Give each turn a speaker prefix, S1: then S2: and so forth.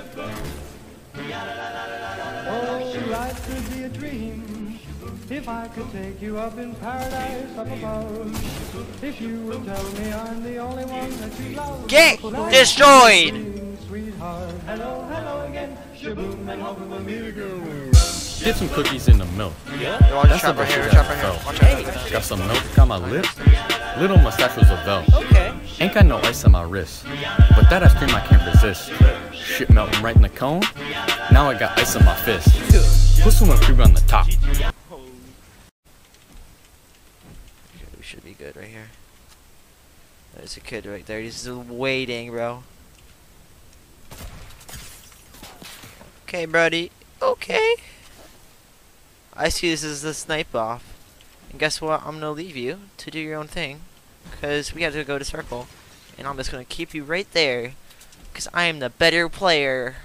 S1: Oh, life could be a dream if I could take you up in paradise up above. If you would tell me I'm the only one that you love.
S2: Get destroyed!
S1: Sweetheart, hello, hello again. Shaboom, and hope it will meet again.
S3: Dip some cookies in the milk.
S2: Yeah? You want to
S3: That's
S2: chop
S3: the
S2: right here,
S3: best
S2: chop
S3: shit
S2: right
S3: I
S2: here.
S3: felt.
S2: Watch out.
S3: Got some milk on my lips. Little mustache was a Vel.
S2: Okay.
S3: Ain't got no ice on my wrist, but that ice cream I can't resist. Shit melting right in the cone. Now I got ice on my fist. Put some whipped cream on the top.
S2: Okay, we should be good right here. There's a kid right there. He's just waiting, bro. Okay, buddy. Okay. I see this is the snipe off. And guess what? I'm gonna leave you to do your own thing. Because we have to go to circle. And I'm just gonna keep you right there. Because I am the better player.